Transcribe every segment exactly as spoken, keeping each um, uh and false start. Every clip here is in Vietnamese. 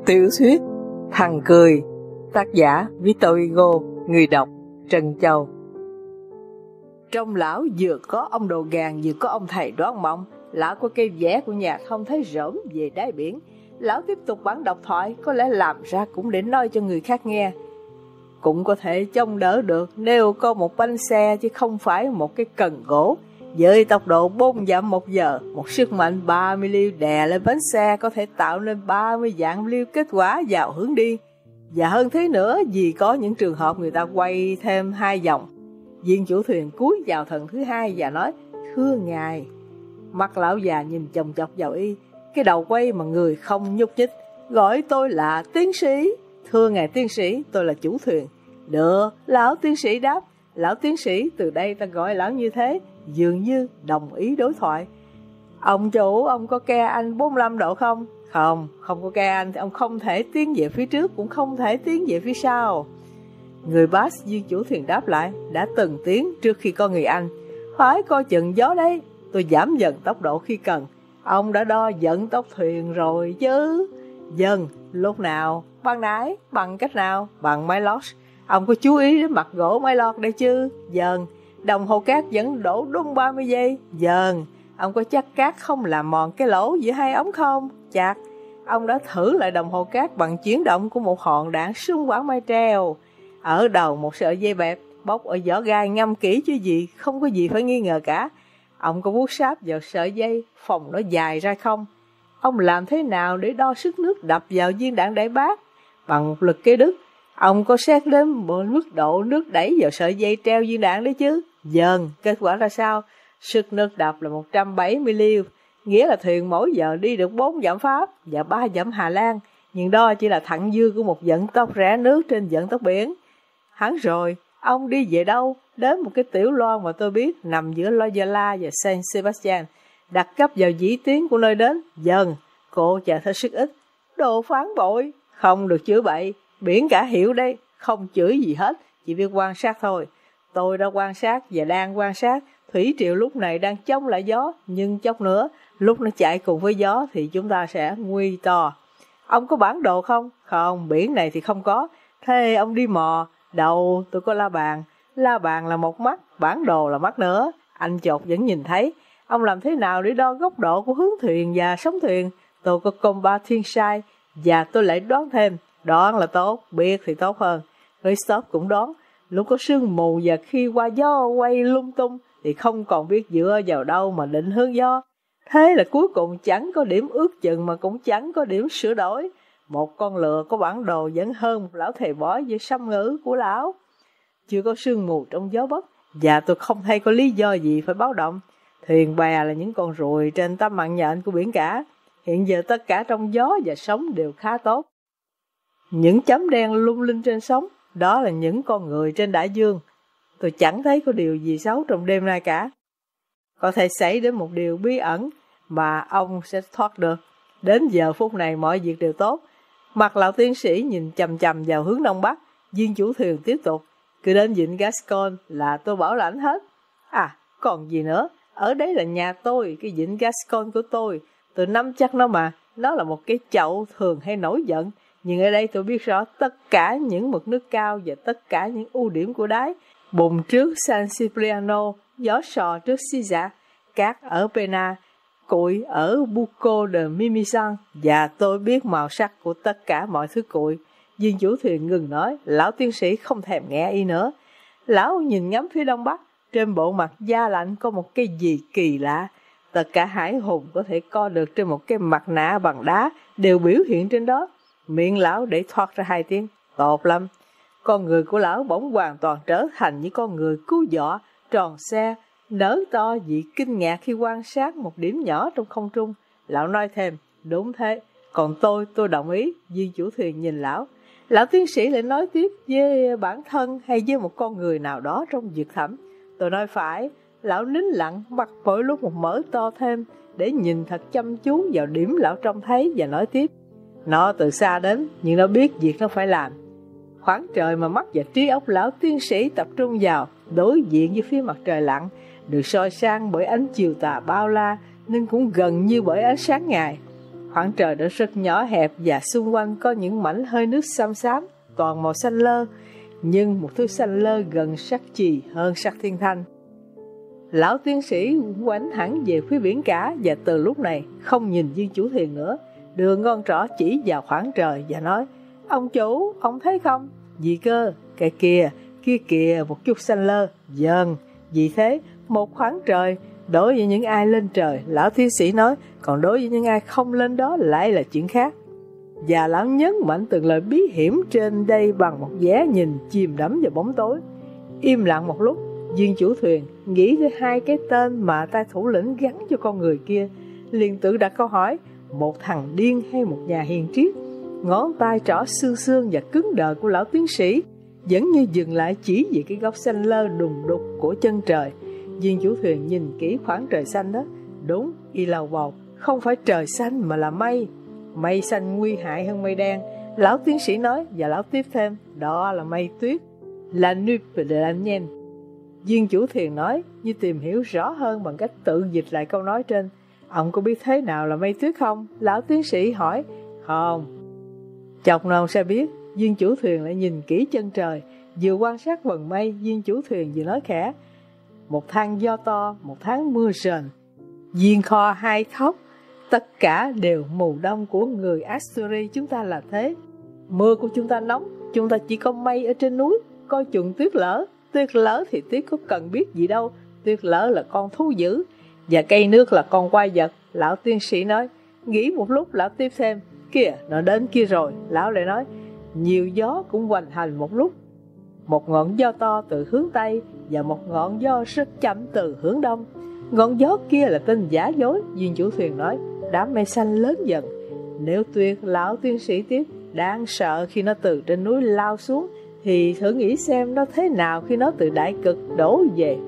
Tiểu thuyết Thằng Cười, tác giả Victor Hugo, người đọc Trân Châu. Trong lão vừa có ông đồ gàn vừa có ông thầy đoán mộng. Lão có cây vẽ của nhà không thấy rỡm về đáy biển. Lão tiếp tục bản độc thoại, có lẽ làm ra cũng để nói cho người khác nghe. Cũng có thể trông đỡ được nếu có một bánh xe chứ không phải một cái cần gỗ. Với tốc độ bốn dặm một giờ, một sức mạnh ba mươi liêu đè lên bánh xe có thể tạo nên ba mươi vạn liêu kết quả vào hướng đi. Và hơn thế nữa, vì có những trường hợp người ta quay thêm hai vòng. Viên chủ thuyền cúi vào thần thứ hai và nói: "Thưa ngài." Mắt lão già nhìn chòng chọc vào y, cái đầu quay mà người không nhúc nhích. "Gọi tôi là tiến sĩ." "Thưa ngài tiến sĩ, tôi là chủ thuyền." "Được." Lão tiến sĩ đáp. "Lão tiến sĩ, từ đây ta gọi lão như thế." Dường như đồng ý đối thoại. "Ông chủ, ông có ke anh bốn mươi lăm độ không?" "Không, không có ke anh thì ông không thể tiến về phía trước, cũng không thể tiến về phía sau." Người Bass viên chủ thuyền đáp lại: "Đã từng tiến trước khi có người Anh." "Phải coi chừng gió đấy, tôi giảm dần tốc độ khi cần." "Ông đã đo vận tốc thuyền rồi chứ?" "Dần." "Lúc nào?" "Bằng nãy." "Bằng cách nào?" "Bằng máy lót." "Ông có chú ý đến mặt gỗ máy lót đây chứ?" "Dần." "Đồng hồ cát vẫn đổ đúng ba mươi giây." "Dần." "Ông có chắc cát không làm mòn cái lỗ giữa hai ống không?" "Chắc." "Ông đã thử lại đồng hồ cát bằng chuyển động của một hòn đạn súng quảng mây treo. Ở đầu một sợi dây bẹp, bóc ở vỏ gai ngâm kỹ chứ gì, không có gì phải nghi ngờ cả. Ông có vuốt sáp vào sợi dây, phòng nó dài ra không?" "Ông làm thế nào để đo sức nước đập vào viên đạn đại bác?" "Bằng một lực kế đức." "Ông có xét đến mức độ nước đẩy vào sợi dây treo viên đạn đấy chứ?" "Dần." "Kết quả ra sao?" "Sức nước đập là một trăm bảy mươi liêu, nghĩa là thuyền mỗi giờ đi được bốn dặm Pháp và ba dặm Hà Lan, nhưng đó chỉ là thặng dư của một vận tốc rẽ nước trên vận tốc biển." "Hắn rồi." "Ông đi về đâu?" "Đến một cái tiểu loan mà tôi biết, nằm giữa Loyola và Saint Sebastian, đặt cấp vào vĩ tuyến của nơi đến." "Dần." Cô chạy hết sức ít. "Đồ phán bội." "Không được chửi bậy, biển cả hiểu đây." "Không chửi gì hết, chỉ biết quan sát thôi." "Tôi đã quan sát và đang quan sát. Thủy triều lúc này đang chống lại gió, nhưng chốc nữa, lúc nó chạy cùng với gió thì chúng ta sẽ nguy to." "Ông có bản đồ không?" "Không, biển này thì không có." "Thế ông đi mò?" "Đâu, tôi có la bàn." "La bàn là một mắt, bản đồ là mắt nữa." Anh chột vẫn nhìn thấy. "Ông làm thế nào để đo góc độ của hướng thuyền và sóng thuyền?" "Tôi có compa thiên sai, và tôi lại đoán thêm." "Đoán là tốt, biết thì tốt hơn." Christophe cũng đoán. Lúc có sương mù và khi qua gió quay lung tung thì không còn biết dựa vào đâu mà định hướng gió. Thế là cuối cùng chẳng có điểm ước chừng mà cũng chẳng có điểm sửa đổi. Một con lừa có bản đồ vẫn hơn một lão thầy bói với sâm ngữ của lão. Chưa có sương mù trong gió Bắc, và tôi không thấy có lý do gì phải báo động. Thuyền bè là những con ruồi trên tấm mạng nhện của biển cả. Hiện giờ tất cả trong gió và sóng đều khá tốt. Những chấm đen lung linh trên sóng, đó là những con người trên đại dương. Tôi chẳng thấy có điều gì xấu trong đêm nay cả. Có thể xảy đến một điều bí ẩn mà ông sẽ thoát được. Đến giờ phút này mọi việc đều tốt. Mặt lão tiến sĩ nhìn chầm chầm vào hướng đông bắc. Viên chủ thuyền tiếp tục: "Cứ đến vịnh Gascon là tôi bảo lãnh hết." "À, còn gì nữa? Ở đấy là nhà tôi, cái vịnh Gascon của tôi. Tôi nắm chắc nó mà. Nó là một cái chậu thường hay nổi giận. Nhưng ở đây tôi biết rõ tất cả những mực nước cao và tất cả những ưu điểm của đáy. Bùn trước San Cipriano, gió sò trước Sisa, cát ở Pena, cuội ở Bucco de Mimisan, và tôi biết màu sắc của tất cả mọi thứ cuội." Viên chủ thuyền ngừng nói. Lão tiến sĩ không thèm nghe y nữa. Lão nhìn ngắm phía đông bắc. Trên bộ mặt da lạnh có một cái gì kỳ lạ. Tất cả hải hùng có thể co được trên một cái mặt nạ bằng đá đều biểu hiện trên đó. Miệng lão để thoát ra hai tiếng: "Tốt lắm." Con người của lão bỗng hoàn toàn trở thành những con người cứu dọ, tròn xe, nở to vì kinh ngạc khi quan sát một điểm nhỏ trong không trung. Lão nói thêm: "Đúng thế, còn tôi, tôi đồng ý." Viên chủ thuyền nhìn lão. Lão tiến sĩ lại nói tiếp với bản thân hay với một con người nào đó trong vực thẳm. "Tôi nói phải." Lão nín lặng, mặt mỗi lúc một mở to thêm để nhìn thật chăm chú vào điểm lão trông thấy và nói tiếp: "Nó từ xa đến, nhưng nó biết việc nó phải làm." Khoảng trời mà mắt và trí óc lão tiến sĩ tập trung vào, đối diện với phía mặt trời lặn, được soi sang bởi ánh chiều tà bao la, nên cũng gần như bởi ánh sáng ngày. Khoảng trời đã rất nhỏ hẹp và xung quanh có những mảnh hơi nước xám xám, toàn màu xanh lơ, nhưng một thứ xanh lơ gần sắc chì hơn sắc thiên thanh. Lão tiến sĩ quánh hẳn về phía biển cả và từ lúc này không nhìn viên chủ thuyền nữa, đưa ngón trỏ chỉ vào khoảng trời và nói: "Ông chủ, ông thấy không? Gì cơ? Cái kia, kia kìa, một chút xanh lơ." "Dần, vì thế, một khoảng trời, đối với những ai lên trời," lão tiến sĩ nói, "còn đối với những ai không lên đó lại là chuyện khác." Và lão nhấn mạnh từng lời bí hiểm trên đây bằng một vẻ nhìn chìm đắm vào bóng tối. Im lặng một lúc, viên chủ thuyền nghĩ tới hai cái tên mà tay thủ lĩnh gắn cho con người kia, liền tự đặt câu hỏi: một thằng điên hay một nhà hiền triết? Ngón tay trỏ xương xương và cứng đờ của lão tiến sĩ vẫn như dừng lại chỉ về cái góc xanh lơ đùng đục của chân trời. Viên chủ thuyền nhìn kỹ khoảng trời xanh đó. Đúng, y lầu bầu, không phải trời xanh mà là mây. Mây xanh nguy hại hơn mây đen, lão tiến sĩ nói, và lão tiếp thêm: đó là mây tuyết, la nupe de la neige. Viên chủ thuyền nói, như tìm hiểu rõ hơn bằng cách tự dịch lại câu nói trên: ông có biết thế nào là mây tuyết không? Lão tiến sĩ hỏi. Không. Chọc nào sẽ biết. Viên chủ thuyền lại nhìn kỹ chân trời, vừa quan sát vầng mây. Viên chủ thuyền vừa nói khẽ: một tháng gió to, một tháng mưa rền, diên kho hai khóc, tất cả đều mùa đông của người Asturi chúng ta là thế. Mưa của chúng ta nóng, chúng ta chỉ có mây ở trên núi, coi chừng tuyết lở. Tuyết lở thì tuyết có cần biết gì đâu, tuyết lở là con thú dữ, và cây nước là con quái vật. Lão tiến sĩ nói. Nghĩ một lúc, lão tiếp thêm: kìa, nó đến kia rồi. Lão lại nói: nhiều gió cũng hoành hành một lúc, một ngọn gió to từ hướng Tây và một ngọn gió rất chậm từ hướng Đông. Ngọn gió kia là tên giả dối. Viên chủ thuyền nói. Đám mây xanh lớn dần. Nếu tuyết, lão tiến sĩ tiếp, đáng sợ khi nó từ trên núi lao xuống, thì thử nghĩ xem nó thế nào khi nó từ đại cực đổ về.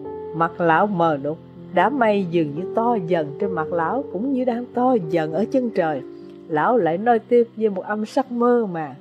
Mặt lão mờ đục, đám mây dường như to dần trên mặt lão, cũng như đang to dần ở chân trời. Lão lại nói tiếp với một âm sắc mơ mà: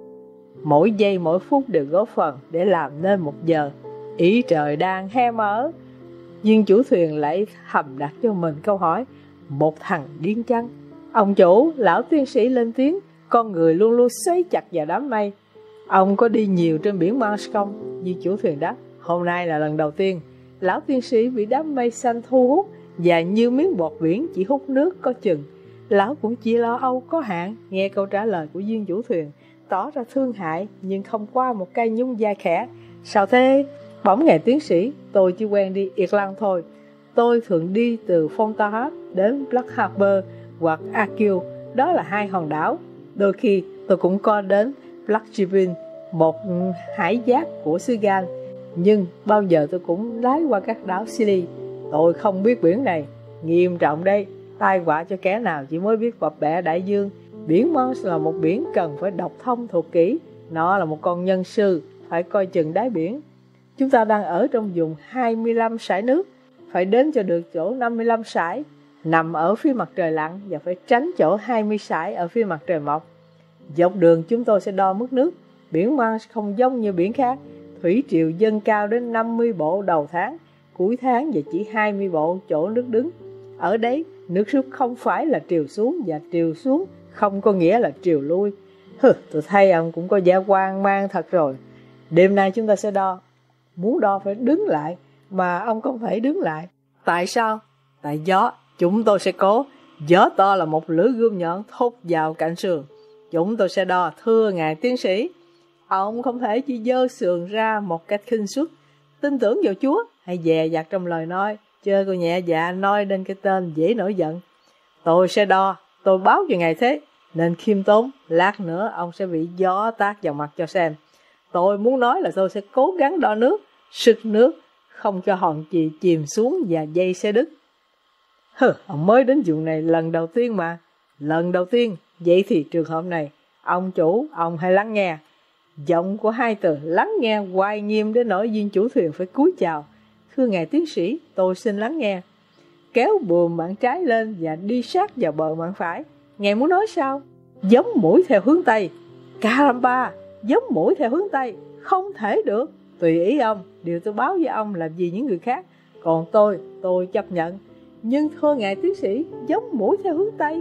mỗi giây mỗi phút đều góp phần để làm nên một giờ. Ý trời đang he mở. Viên chủ thuyền lại hầm đặt cho mình câu hỏi: một thằng điên chăng? Ông chủ, lão tiến sĩ lên tiếng: con người luôn luôn xoáy chặt vào đám mây. Ông có đi nhiều trên biển Manche không? Viên chủ thuyền đáp: hôm nay là lần đầu tiên. Lão tiến sĩ bị đám mây xanh thu hút, và như miếng bọt biển chỉ hút nước có chừng. Lão cũng chỉ lo âu có hạn. Nghe câu trả lời của viên chủ thuyền, tỏ ra thương hại, nhưng không qua một cây nhún vai khẽ: sao thế? Bỗng ngài tiến sĩ: tôi chỉ quen đi Irland thôi. Tôi thường đi từ Fontana đến Black Harbour hoặc Achill, đó là hai hòn đảo. Đôi khi tôi cũng có đến Blackjevin, một hải giác của xứ Galles, nhưng bao giờ tôi cũng lái qua các đảo Scilly. Tôi không biết biển này, nghiêm trọng đây, tai họa cho kẻ nào chỉ mới biết bập bẹ đại dương. Biển Manche là một biển cần phải đọc thông thuộc kỹ. Nó là một con nhân sư, phải coi chừng đáy biển. Chúng ta đang ở trong vùng hai mươi lăm sải nước, phải đến cho được chỗ năm mươi lăm sải nằm ở phía mặt trời lặn, và phải tránh chỗ hai mươi sải ở phía mặt trời mọc. Dọc đường chúng tôi sẽ đo mức nước. Biển Manche không giống như biển khác. Thủy triều dâng cao đến năm mươi bộ đầu tháng, cuối tháng và chỉ hai mươi bộ chỗ nước đứng. Ở đấy, nước rút không phải là triều xuống, và triều xuống không có nghĩa là triều lui. Hừ, tôi thấy ông cũng có vẻ hoang mang thật rồi. Đêm nay chúng ta sẽ đo. Muốn đo phải đứng lại, mà ông không thể đứng lại. Tại sao? Tại gió. Chúng tôi sẽ cố. Gió to là một lưỡi gươm nhọn thốt vào cạnh sườn. Chúng tôi sẽ đo, thưa ngài tiến sĩ. Ông không thể chỉ giơ sườn ra một cách khinh suất. Tin tưởng vào Chúa, hay dè dặt trong lời nói, chớ cô nhẹ dạ nói đến cái tên dễ nổi giận. Tôi sẽ đo, tôi báo cho ngài thế, nên khiêm tốn. Lát nữa ông sẽ bị gió tát vào mặt cho xem. Tôi muốn nói là tôi sẽ cố gắng đo nước, sức nước, không cho hòn chì chìm xuống và dây sẽ đứt. Hừ, ông mới đến vùng này lần đầu tiên mà. Lần đầu tiên, vậy thì trường hợp này, ông chủ, ông hãy lắng nghe. Giọng của hai từ lắng nghe hoài nghiêm đến nỗi viên chủ thuyền phải cúi chào. Thưa ngài tiến sĩ, tôi xin lắng nghe. Kéo buồm mạn trái lên và đi sát vào bờ mạn phải. Ngài muốn nói sao? Giống mũi theo hướng Tây. Caramba, giống mũi theo hướng Tây. Không thể được. Tùy ý ông, điều tôi báo với ông là vì những người khác. Còn tôi, tôi chấp nhận. Nhưng thưa ngài tiến sĩ, giống mũi theo hướng Tây.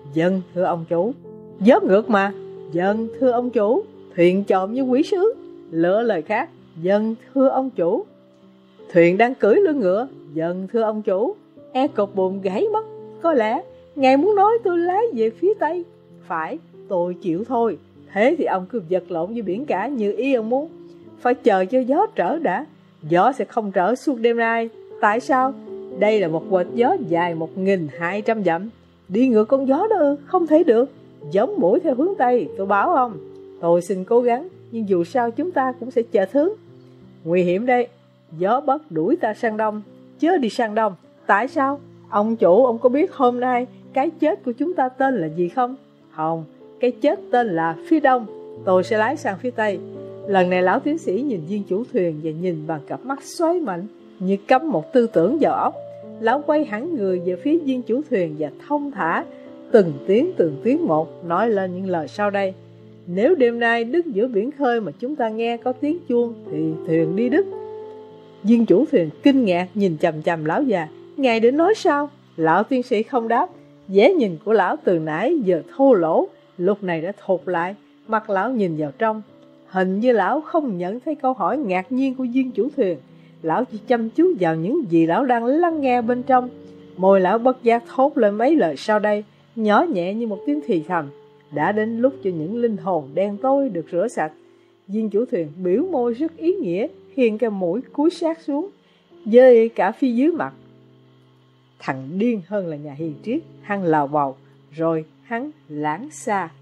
Dân thưa ông chủ. Gió ngược mà. Dân thưa ông chủ. Thuyền chồm như quỷ sứ. Lựa lời khác. Dân thưa ông chủ. Thuyền đang cưỡi lưng ngựa. Dân thưa ông chủ. E cột buồm gãy mất. Có lẽ ngài muốn nói tôi lái về phía tây. Phải, tôi chịu thôi. Thế thì ông cứ vật lộn với biển cả như ý ông muốn. Phải chờ cho gió trở đã. Gió sẽ không trở suốt đêm nay. Tại sao? Đây là một quệt gió dài một nghìn hai trăm dặm. Đi ngược con gió đó ư? Không thể được. Giống mũi theo hướng tây, tôi bảo ông. Tôi xin cố gắng, nhưng dù sao chúng ta cũng sẽ chệch hướng. Nguy hiểm đây. Gió Bắc đuổi ta sang đông, chớ đi sang đông. Tại sao? Ông chủ, ông có biết hôm nay cái chết của chúng ta tên là gì không? Không, cái chết tên là phía đông. Tôi sẽ lái sang phía tây. Lần này lão tiến sĩ nhìn viên chủ thuyền và nhìn bằng cặp mắt xoáy mạnh, như cắm một tư tưởng vào óc. Lão quay hẳn người về phía viên chủ thuyền và thông thả, từng tiếng từng tiếng một, nói lên những lời sau đây. Nếu đêm nay đứt giữa biển khơi mà chúng ta nghe có tiếng chuông, thì thuyền đi đứt. Viên chủ thuyền kinh ngạc nhìn chằm chằm lão già. Ngài định nói sao? Lão tiến sĩ không đáp. Vẻ nhìn của lão từ nãy giờ thô lỗ, lúc này đã thụt lại. Mặt lão nhìn vào trong. Hình như lão không nhận thấy câu hỏi ngạc nhiên của viên chủ thuyền. Lão chỉ chăm chú vào những gì lão đang lắng nghe bên trong. Môi lão bất giác thốt lên mấy lời sau đây, nhỏ nhẹ như một tiếng thì thầm. Đã đến lúc cho những linh hồn đen tối được rửa sạch. Viên chủ thuyền biểu môi rất ý nghĩa, khiêng cái mũi cúi sát xuống, với cả phía dưới mặt. Thằng điên hơn là nhà hiền triết, hắn lào bầu, rồi hắn lãng xa.